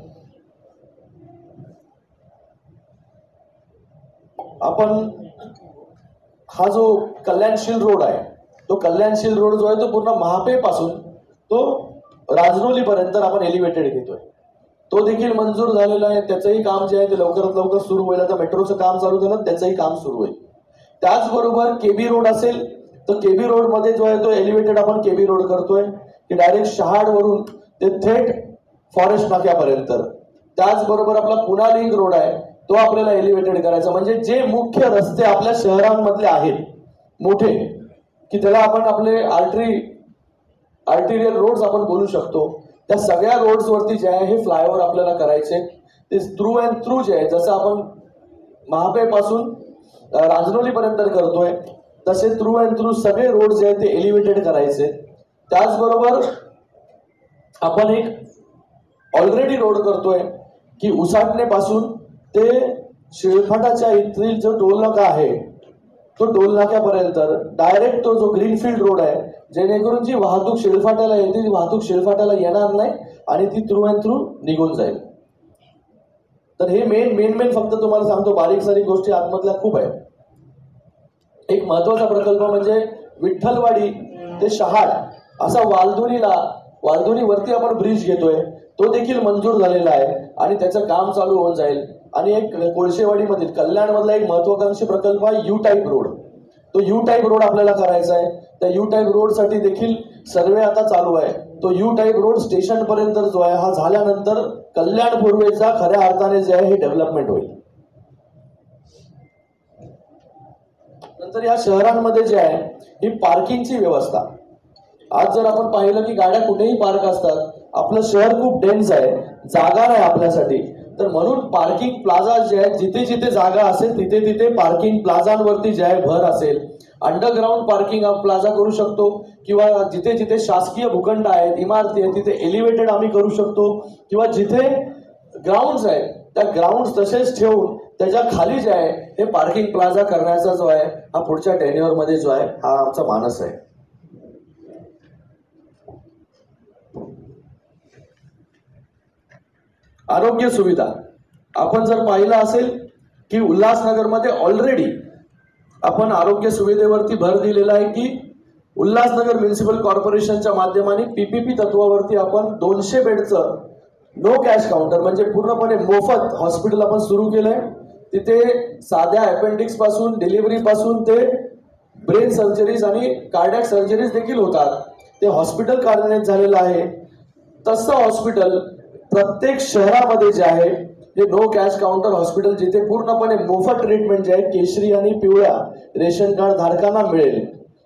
आपण हा जो कल्याणशील रोड आहे तो कल्याणशील रोड जो आहे तो पूर्ण महापे पासून तो राजरोली पर्यंत आपण एलिव्हेटेड घेतोय. तो देखील मंजूर झालेला आहे. त्याचंही काम जे आहे ते लवकरात लवकर सुरू होईल. आता मेट्रोचं काम चालू झालं त्याचंही काम सुरू होईल. त्याचबरोबर KB रोड असेल तर KB रोड मध्ये जो आहे तो एलिव्हेटेड आपण KB रोड करतोय की डायरेक्ट शहाडवरून ते थेट फॉरेस्ट नाक्यापर्यंत. त्याचबरोबर आपला पुणा लिंक रोड आहे तो आपल्याला एलिव्हेटेड करायचा. म्हणजे जे मुख्य रस्ते आपल्या शहरांमधले आहेत मोठे, की त्याला आपण आपले आर्टिरियल रोड्स आपण बोलू शकतो, त्या सगळ्या रोड्सवरती जे आहे हे फ्लायओव्हर आपल्याला करायचे. ते थ्रू अँड थ्रू जे आहे, जसं आपण महापेपासून रांजनोलीपर्यंत करतोय तसे थ्रू अँड थ्रू सगळे रोड जे आहेत ते एलिव्हेटेड करायचे. त्याचबरोबर आपण एक ऑलरेडी रोड करतोय की उसाटणेपासून ते शिळफाटाच्या इथील जो टोलनाका आहे तो टोलनाक्यापर्यंत डायरेक्ट तो जो ग्रीनफील्ड रोड आहे, जेणेकरून जी वाहतूक शिळफाट्याला येते ती वाहतूक शिळफाट्याला येणार नाही आणि ती थ्रू अँड थ्रू निघून जाईल. तर हे मेन फक्त तुम्हाला सांगतो, बारीक सारीक गोष्टी आतमधल्या खूप आहेत. एक महत्वाचा प्रकल्प म्हणजे विठ्ठलवाडी ते शहाड असा वालधुनीवरती आपण ब्रिज घेतोय, तो देखील मंजूर झालेला आहे आणि त्याचं काम चालू होऊन जाईल. आणि एक कोळशेवाडीमधील कल्याणमधला एक महत्वाकांक्षी प्रकल्प आहे यू टाईप रोड. तो यू टाईप रोड आपल्याला करायचा आहे. त्या यू टाईप रोडसाठी देखील सर्वे आता चालू आहे. तो यू टाईप रोड स्टेशन पर्यंत जो आहे हा झाल्यानंतर कल्याण पूर्वेचा खऱ्या अर्थाने जे आहे हे डेव्हलपमेंट होईल. नंतर या शहरांमध्ये जे आहे ही पार्किंगची व्यवस्था, आज जर आपण पाहिलं की गाड्या कुठेही पार्क असतात, आपलं शहर खूप डेन्स आहे, जागा नाही आपल्यासाठी, तर म्हणून पार्किंग प्लाझा जे आहेत जिथे जिथे जागा असेल तिथे तिथे पार्किंग प्लाझांवरती जे आहे भर असेल. अंडरग्राऊंड पार्किंग प्लाझा करू शकतो किंवा जिथे जिथे शासकीय भूखंड आहेत, इमारती आहेत, तिथे एलिव्हेटेड आम्ही करू शकतो किंवा जिथे ग्राउंड्स आहेत त्या ग्राउंड्स तसेच ठेवून त्याच्या खाली जे आहे हे पार्किंग प्लाझा करण्याचा जो आहे हा पुढच्या टेन्युअरमध्ये जो आहे हा आमचा मानस आहे. आरोग्य सुविधा आपण जर पाहिलं असेल की उल्हासनगरमध्ये ऑलरेडी आपण आरोग्य सुविधेवरती भर दिलेला आहे की उल्हासनगर म्युनिसिपल कॉर्पोरेशनच्या माध्यमाने पीपीपी तत्वावरती आपण 200 बेडचं नो कॅश काउंटर म्हणजे पूर्णपणे मोफत हॉस्पिटल आपण सुरू केलंय. तिथे साध्या अपेंडिक्स पासून डिलिव्हरी पासून ते ब्रेन सर्जरीज आणि कार्डियक सर्जरीज देखील होतात. ते हॉस्पिटल कार्यान्वित झालेलं आहे. तसं हॉस्पिटल प्रत्येक शहरामध्ये जे आहे हे नो कॅश काउंटर हॉस्पिटल जिथे पूर्णपणे मोफत ट्रीटमेंट जे आहे केशरी आणि पिवळ्या रेशन कार्ड धारकांना मिळेल.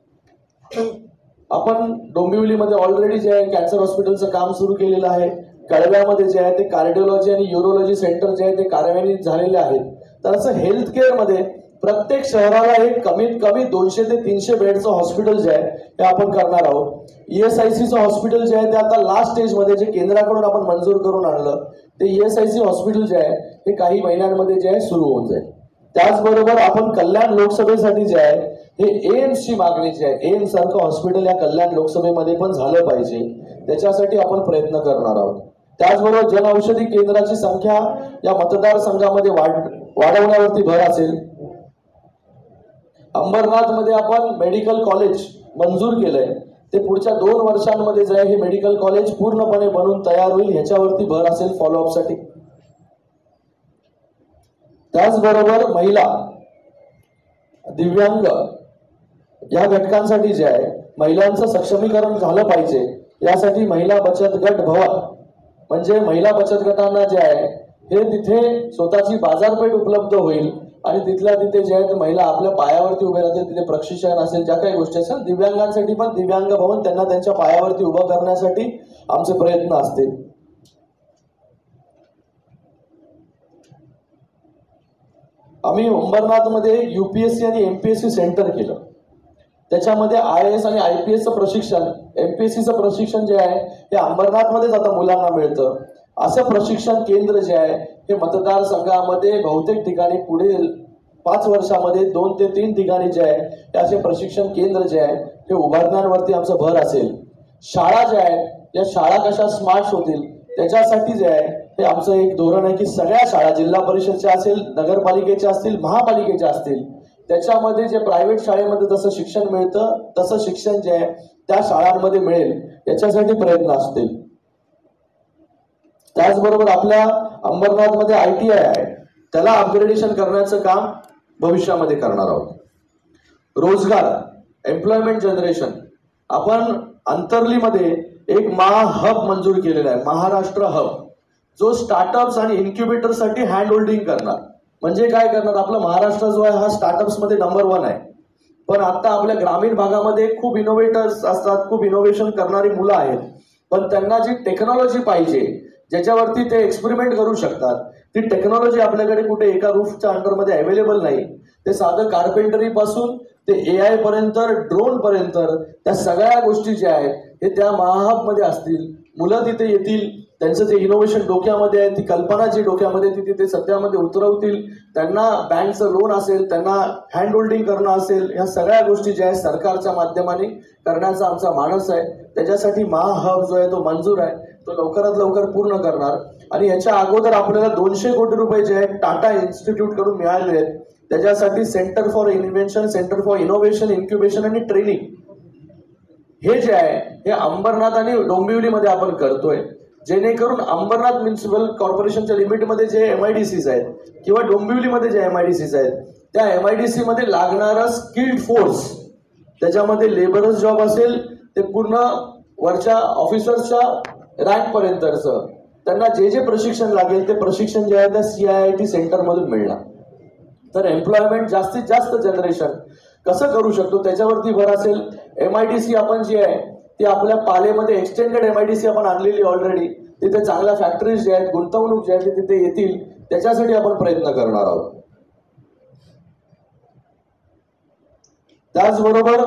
आपण डोंबिवलीमध्ये ऑलरेडी जे आहे कॅन्सर हॉस्पिटलचं काम सुरू केलेलं आहे. कळव्यामध्ये जे आहे ते कार्डिओलॉजी आणि यूरोलॉजी सेंटर जे आहे ते कार्यान्वित झालेले आहेत. तर असं हेल्थ केअरमध्ये प्रत्येक शहराला एक कमीत कमी 200 ते 300 बेडचं हॉस्पिटल जे आहे ते आपण करणार आहोत. ESICचं हॉस्पिटल जे आहे ते आता लास्ट स्टेजमध्ये जे केंद्राकडून आपण मंजूर करून आणलं ते ESIC हॉस्पिटल जे आहे ते काही महिन्यांमध्ये जे आहे सुरू होऊन जाईल. त्याचबरोबर आपण कल्याण लोकसभेसाठी जे आहे हे एम्सची मागणी जी आहे, एम्स सारखं हॉस्पिटल या कल्याण लोकसभेमध्ये पण झालं पाहिजे, त्याच्यासाठी आपण प्रयत्न करणार आहोत. त्याचबरोबर जनऔषधी केंद्राची संख्या या मतदारसंघामध्ये वाढवण्यावरती भर असेल. अंबरनाथमध्ये आपण मेडिकल कॉलेज मंजूर केलंय, ते पुढच्या 2 वर्षांमध्ये जे आहे हे मेडिकल कॉलेज पूर्णपणे बनून तयार होईल, ह्याच्यावरती भर असेल फॉलोअपसाठी. त्याचबरोबर महिला, दिव्यांग या घटकांसाठी जे आहे महिलांचं सक्षमीकरण झालं पाहिजे, यासाठी महिला बचत गट भवन म्हणजे महिला बचत गटांना जे आहे हे तिथे स्वतःची बाजारपेठ उपलब्ध होईल आणि तिथल्या तिथे जे आहे महिला आपल्या पायावरती उभे राहतील. तिथे प्रशिक्षण असेल, ज्या काही गोष्टी असेल, दिव्यांगांसाठी पण दिव्यांग भवन त्यांना त्यांच्या पायावरती उभं करण्यासाठी आमचे प्रयत्न असतील. आम्ही अंबरनाथमध्ये UPSC आणि MPSC सेंटर केलं. त्याच्यामध्ये IAS आणि IPSचं प्रशिक्षण, MPSCचं प्रशिक्षण जे आहे हे अंबरनाथमध्येच आता मुलांना मिळतं. असं प्रशिक्षण केंद्र जे आहे हे मतदारसंघामध्ये बहुतेक ठिकाणी पुढील 5 वर्षामध्ये 2 ते 3 ठिकाणी जे आहे हे असे प्रशिक्षण केंद्र जे आहे हे उभारण्यावरती आमचं भर असेल. शाळा ज्या आहेत या शाळा कशा स्मार्ट होतील त्याच्यासाठी जे आहे हे आमचं एक धोरण आहे की सगळ्या शाळा, जिल्हा परिषदच्या असेल, नगरपालिकेच्या असतील, महापालिकेच्या असतील, त्याच्यामध्ये जे प्रायव्हेट शाळेमध्ये जसं शिक्षण मिळतं तसं शिक्षण जे आहे त्या शाळांमध्ये मिळेल, याच्यासाठी प्रयत्न असतील. त्याचबरोबर आपल्या अंबरनाथमध्ये ITI आहे, त्याला अपग्रेडेशन करण्याचं काम भविष्यामध्ये करणार आहोत. रोजगार, एम्प्लॉयमेंट जनरेशन, आपण अंतर्लीमध्ये एक हब मंजूर केलेला आहे, महाराष्ट्र हब, जो स्टार्टअप्स आणि इन्क्युबेटरसाठी हँड होल्डिंग करणार. म्हणजे काय करणार, आपला महाराष्ट्र जो आहे हा स्टार्टअप्स मध्ये नंबर 1 आहे. पण आता आपल्या ग्रामीण भागामध्ये खूप इनोव्हेटर्स असतात, खूप इनोव्हेशन करणारी मुलं आहेत, पण त्यांना जी टेक्नॉलॉजी पाहिजे ज्याच्यावरती ते एक्सपेरिमेंट करू शकतात, ती टेक्नॉलॉजी आपल्याकडे कुठे एका रूफच्या अंडरमध्ये अवेलेबल नाही. ते साधं कार्पेंटरी पासून ते AI पर्यंत, ड्रोन पर्यंत, त्या सगळ्या गोष्टी ज्या आहेत हे त्या महाहब मध्ये असतील. मुलं तिथे येतील, त्यांचं जे इनोव्हेशन डोक्यामध्ये आहे, ती कल्पना जी डोक्यामध्ये ती तिथे सत्यामध्ये उतरवतील. त्यांना बँकचं लोन असेल, त्यांना हँड होल्डिंग करणं असेल, ह्या सगळ्या गोष्टी ज्या आहेत सरकारच्या माध्यमाने करण्याचा आमचा मानस आहे. त्याच्यासाठी महाहब जो आहे तो मंजूर आहे, तो लवकरात लवकर पूर्ण करणार. आणि याच्या अगोदर आपल्याला 200 कोटी रुपये जे आहेत टाटा इन्स्टिट्यूट कडून मिळाले आहेत. त्याच्यासाठी centre for invention, centre for innovation, incubation आणि ट्रेनिंग हे जे आहे हे अंबरनाथ आणि डोंबिवलीमध्ये आपण करतोय. जेणेकरून अंबरनाथ म्युनिसिपल कॉर्पोरेशनच्या लिमिटमध्ये जे MIDCs आहेत किंवा डोंबिवलीमध्ये जे MIDCs आहेत, त्या MIDC मध्ये लागणारा स्किल्ड फोर्स, त्याच्यामध्ये लेबरर्स जॉब असेल ते पूर्ण वरच्या ऑफिसर्सच्या रँक पर्यंतचं, त्यांना जे जे प्रशिक्षण लागेल ते प्रशिक्षण जे आहे त्या CIIT सेंटरमधून मिळणार. तर एम्प्लॉयमेंट जास्तीत जास्त जनरेशन कसं करू शकतो त्याच्यावरती भर असेल. MIDC आपण जी आहे ती आपल्या पालेमध्ये एक्सटेंडेड MIDC आपण आणलेली ऑलरेडी. तिथे चांगल्या फॅक्टरीज ज्या आहेत, गुंतवणूक जे आहे ते तिथे येतील, त्याच्यासाठी आपण प्रयत्न करणार आहोत. त्याचबरोबर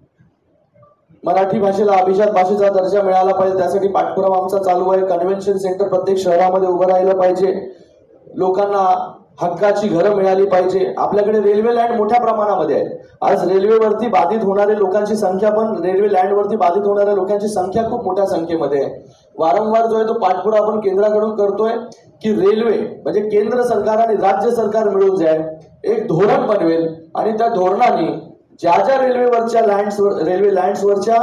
मराठी भाषेला अभिजात भाषेचा दर्जा मिळाला पाहिजे, त्यासाठी पाठपुरावा आमचा चालू आहे. कन्व्हेन्शन सेंटर प्रत्येक शहरामध्ये उभं राहिलं पाहिजे. लोकांना हक्काची घरं मिळाली पाहिजे. आपल्याकडे रेल्वे लँड मोठ्या प्रमाणामध्ये आहे. आज रेल्वेवरती बाधित होणारे लोकांची संख्या पण, रेल्वे लँडवरती बाधित होणाऱ्या लोकांची संख्या खूप मोठ्या संख्येमध्ये आहे. वारंवार जो आहे तो पाठपुरावा आपण केंद्राकडून करतोय की रेल्वे म्हणजे केंद्र सरकार आणि राज्य सरकार मिळून जे आहे एक धोरण बनवेल आणि त्या धोरणाने ज्या ज्या रेल्वेवरच्या रेल्वे लँड्सवरच्या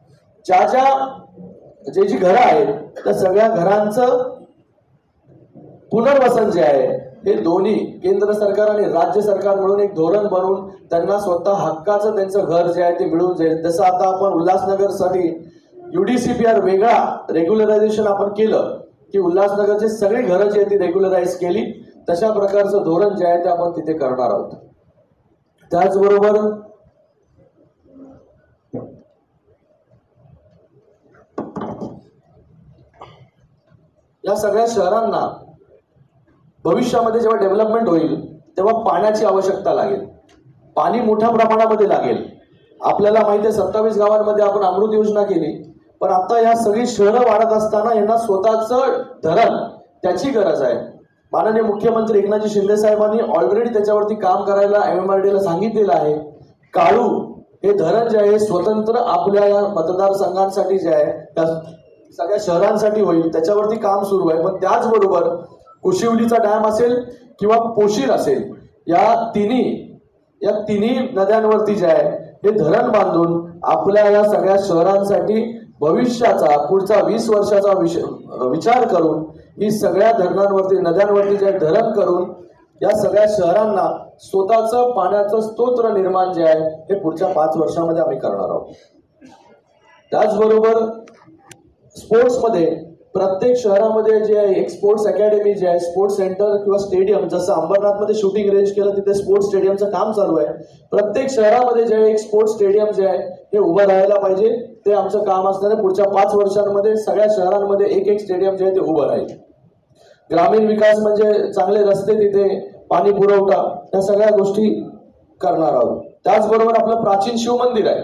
जे जी घरं आहेत त्या सगळ्या घरांचं पुनर्वसन जे आहे हे दोन्ही केंद्र सरकार आणि राज्य सरकार मिळून एक धोरण बनवून त्यांना स्वतः हक्काचं त्यांचं घर जे आहे ते मिळून जाईल. जसं आता आपण उल्हासनगरसाठी UDCPR वेगळा रेग्युलरायझेशन आपण केलं की उल्हासनगरचे सगळी घरं जी आहेत ती रेग्युलराइज केली, तशा प्रकारचं धोरण जे आहे ते आपण तिथे करणार आहोत. त्याचबरोबर या सगळ्या शहरांना भविष्यामध्ये जेव्हा डेव्हलपमेंट होईल तेव्हा पाण्याची आवश्यकता लागेल. पाणी मोठ्या प्रमाणामध्ये लागेल. आपल्याला माहिती आहे 27 गावांमध्ये आपण अमृत योजना केली, पण आता या सगळी शहरं वाढत असताना यांना स्वतःचं धरण त्याची गरज आहे. माननीय मुख्यमंत्री एकनाथजी शिंदे साहेबांनी ऑलरेडी त्याच्यावरती काम करायला MMRDA ला सांगितलेलं आहे. काळू हे धरण जे आहे स्वतंत्र आपल्या या मतदारसंघांसाठी जे आहे त्या सगळ्या शहरांसाठी होईल, त्याच्यावरती काम सुरू आहे. पण त्याचबरोबर कुशिवलीचा डॅम असेल किंवा पोशीर असेल, या तिन्ही नद्यांवरती जे आहे हे धरण बांधून आपल्या या सगळ्या शहरांसाठी भविष्याचा पुढचा 20 वर्षाचा विचार करून ही सगळ्या धरणांवरती नद्यांवरती जे धरण करून या सगळ्या शहरांना स्वतःचं पाण्याचं स्तोत्र निर्माण जे आहे हे पुढच्या 5 वर्षामध्ये आम्ही करणार आहोत. त्याचबरोबर स्पोर्ट्समध्ये प्रत्येक शहरामध्ये जे आहे एक स्पोर्ट्स अकॅडमी जे आहे, स्पोर्ट्स सेंटर किंवा स्टेडियम, जसं अंबरनाथमध्ये शूटिंग रेंज केलं तिथे स्पोर्ट्स स्टेडियमचं काम चालू आहे. प्रत्येक शहरामध्ये जे आहे एक स्पोर्ट्स स्टेडियम जे आहे हे उभं राहायला पाहिजे. ते आमचं काम असणार आहे. पुढच्या 5 वर्षांमध्ये सगळ्या शहरांमध्ये एक स्टेडियम जे आहे ते उभं राहील. ग्रामीण विकास म्हणजे चांगले रस्ते, तिथे पाणी पुरवठा, या सगळ्या गोष्टी करणार आहोत. त्याचबरोबर आपलं प्राचीन शिव मंदिर आहे.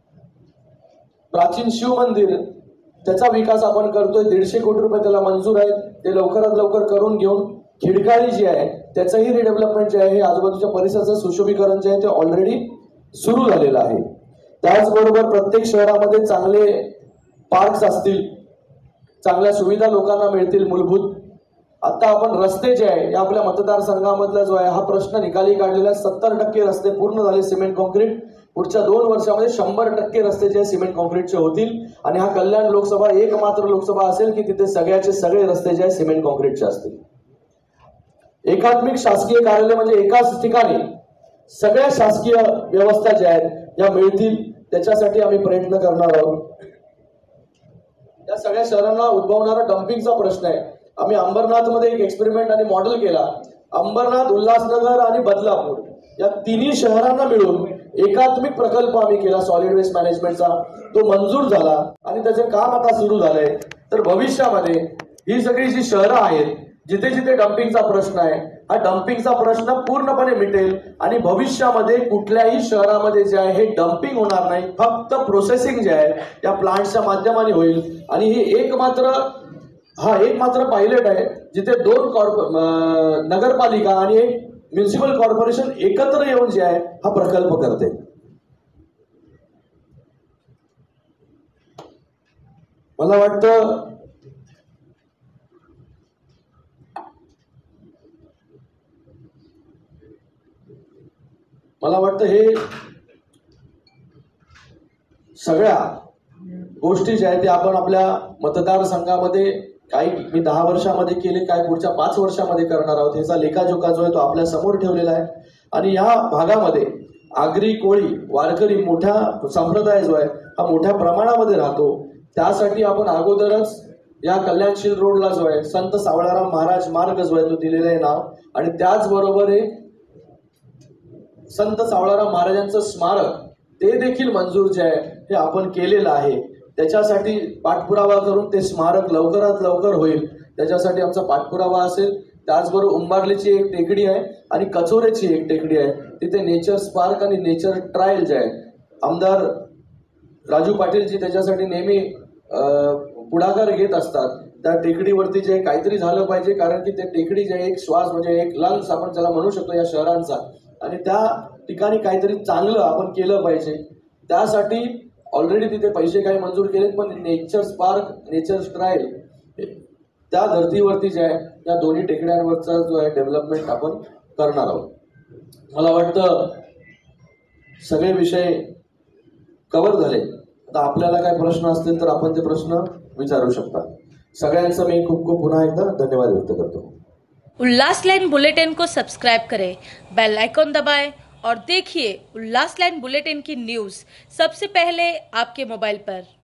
प्राचीन शिव मंदिर त्याचा विकास आपण करतोय. 150 कोटी रुपये त्याला मंजूर आहेत. ते लवकरात लवकर करून घेऊन खिडकाळी जी आहे त्याचंही रिडेव्हलपमेंट जे आहे, आजूबाजूच्या परिसराचं सुशोभीकरण जे आहे ते ऑलरेडी सुरू झालेलं आहे. त्याचबरोबर प्रत्येक शहरामध्ये चांगले पार्क्स असतील, चांगल्या सुविधा लोकांना मिळतील मूलभूत. आता आपण रस्ते जे आहे या आपल्या मतदारसंघामधला जो आहे हा प्रश्न निकाली काढलेला 70% रस्ते पूर्ण झाले सिमेंट कॉन्क्रीट. पुढच्या 2 वर्षामध्ये 100% रस्ते जे सिमेंट कॉन्क्रीटचे होतील. आणि हा कल्याण लोकसभा एकमात्र लोकसभा असेल की तिथे सगळ्याचे सगळे रस्ते जे आहे सिमेंट कॉन्क्रीटचे असतील. एकात्मिक शासकीय कार्यालय म्हणजे एकाच ठिकाणी सगळ्या शासकीय व्यवस्था ज्या आहेत या मिळतील, त्याच्यासाठी आम्ही प्रयत्न करणार आहोत. सगळ्या शहरांना उद्भवणारा डम्पिंगचा प्रश्न आहे. आम्ही अंबरनाथमध्ये एक एक्सपेरिमेंट आणि मॉडेल केला. अंबरनाथ, उल्हासनगर आणि बदलापूर या तिन्ही शहरांना मिळून एकात्मिक प्रकल्प आम्ही केला सॉलिड वेस्ट मॅनेजमेंटचा. तो मंजूर झाला आणि त्याचे काम आता सुरू झालंय. तर भविष्यामध्ये ही सगळी जी शहरं आहेत जिथे जिथे डम्पिंगचा प्रश्न आहे, हा डम्पिंगचा प्रश्न पूर्णपणे मिटेल आणि भविष्यामध्ये कुठल्याही शहरामध्ये जे आहे हे डम्पिंग होणार नाही. फक्त प्रोसेसिंग जे आहे त्या प्लांटच्या माध्यमाने होईल. आणि हे एक मात्र पायलट आहे जिथे 2 नगरपालिका आणि एक म्युन्सिपल कॉर्पोरेशन एकत्र येऊन जे आहे हा प्रकल्प करते. मला वाटतं हे सगळ्या गोष्टी ज्या आहेत ते आपण आपल्या मतदारसंघामध्ये काही मी 10 वर्षामध्ये केले, काय पुढच्या 5 वर्षामध्ये करणार आहोत. ह्याचा लेखाजोखा जो आहे तो आपल्या समोर ठेवलेला आहे. आणि या भागामध्ये आगरी, कोळी, वारकरी मोठ्या संप्रदाय जो आहे हा मोठ्या प्रमाणामध्ये राहतो. त्यासाठी आपण अगोदरच या कल्याणशील रोडला जो आहे संत सावळाराम महाराज मार्ग जो आहे तो दिलेला आहे नाव. आणि त्याचबरोबर एक संत सावळाराम महाराजांचं स्मारक ते देखील मंजूर जे आहे हे आपण केलेलं आहे. त्याच्यासाठी पाठपुरावा करून ते स्मारक लवकरात लवकर होईल त्याच्यासाठी आमचा पाठपुरावा असेल. त्याचबरोबर उंबारलीची एक टेकडी आहे आणि कचोरेची एक टेकडी आहे. तिथे नेचर स्पार्क आणि नेचर ट्रायल जे आहे आमदार राजू पाटीलजी त्याच्यासाठी नेहमी पुढाकार घेत असतात. त्या टेकडीवरती जे काहीतरी झालं पाहिजे कारण की ते टेकडी जे एक श्वास म्हणजे एक लंग्स आपण त्याला म्हणू शकतो या शहरांचा. आणि त्या ठिकाणी काहीतरी चांगलं आपण केलं पाहिजे. त्यासाठी ऑलरेडी तिथे पैसे काही मंजूर केलेत पण नेचर स्पार्क, नेचर ट्रायल त्या धर्तीवरती जे आहे त्या दोन्ही टेकड्यांवरचा जो आहे डेव्हलपमेंट आपण करणार आहोत. मला वाटतं सगळे विषय कव्हर झाले. आता आपल्याला काय प्रश्न असतील तर आपण ते प्रश्न विचारू शकता. सगळ्यांचं मी खूप खूप पुन्हा एकदा धन्यवाद व्यक्त करतो. उल्लास लाइन बुलेटिन को सब्सक्राइब करें, बेल आइकॉन दबाएं और देखिए उल्लास लाइन बुलेटिन की न्यूज़ सबसे पहले आपके मोबाइल पर।